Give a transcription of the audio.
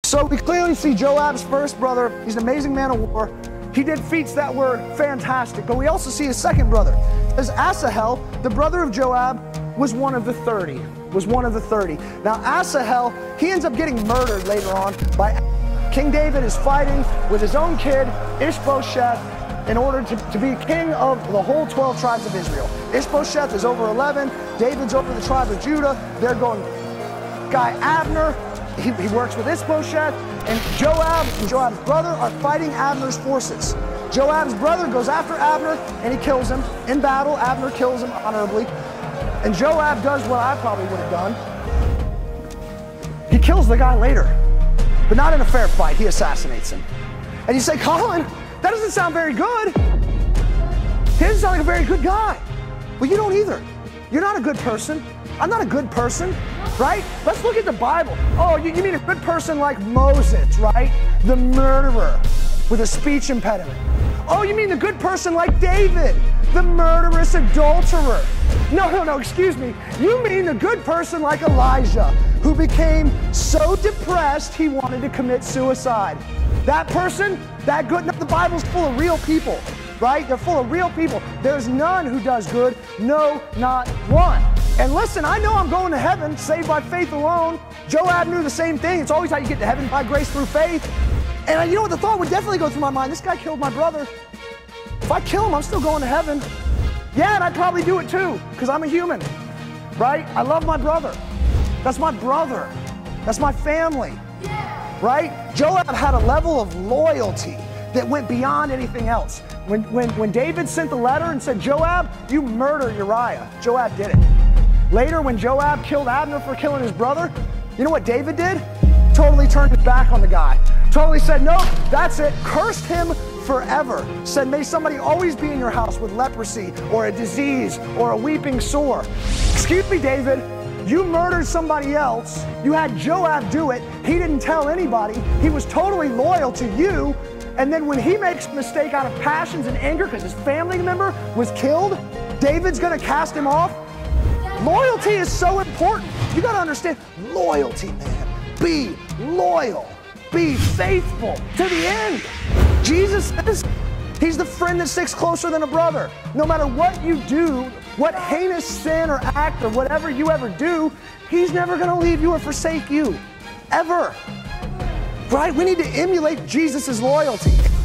So we clearly see Joab's first brother. He's an amazing man of war. He did feats that were fantastic, but we also see his second brother. As Asahel, the brother of Joab, was one of the 30. Now Asahel, he ends up getting murdered later on by King David is fighting with his own kid, Ishbosheth, in order to be king of the whole 12 tribes of Israel. Ishbosheth is over 11, David's over the tribe of Judah. They're going, guy Abner, he works with Ishbosheth, and Joab and Joab's brother are fighting Abner's forces. Joab's brother goes after Abner and he kills him in battle. Abner kills him honorably. And Joab does what I probably would have done. He kills the guy later, but not in a fair fight. He assassinates him. And you say, Colin, that doesn't sound very good. He doesn't sound like a very good guy. Well, you don't either. You're not a good person. I'm not a good person, right? Let's look at the Bible. Oh, you mean a good person like Moses, right? The murderer with a speech impediment. Oh, you mean the good person like David, the murderous adulterer. No, excuse me. You mean the good person like Elijah, who became so depressed he wanted to commit suicide. That person, that good, no, the Bible's full of real people, right? They're full of real people. There's none who does good, no, not one. And listen, I know I'm going to heaven, saved by faith alone. Joab knew the same thing. It's always how you get to heaven, by grace through faith. And you know what, the thought would definitely go through my mind, this guy killed my brother. If I kill him, I'm still going to heaven. Yeah, and I'd probably do it too, because I'm a human, right? I love my brother. That's my brother. That's my family, right? Joab had a level of loyalty that went beyond anything else. When David sent the letter and said, Joab, you murder Uriah, Joab did it. Later, when Joab killed Abner for killing his brother, you know what David did? Totally turned his back on the guy. Totally said, no, that's it. Cursed him forever. Said, may somebody always be in your house with leprosy or a disease or a weeping sore. Excuse me, David, you murdered somebody else. You had Joab do it. He didn't tell anybody. He was totally loyal to you. And then when he makes a mistake out of passions and anger because his family member was killed, David's going to cast him off. Loyalty is so important. You got to understand, loyalty, man. Be loyal. Be faithful to the end. Jesus says he's the friend that sticks closer than a brother. No matter what you do, what heinous sin or act or whatever you ever do, he's never going to leave you or forsake you. Ever. Right? We need to emulate Jesus' loyalty.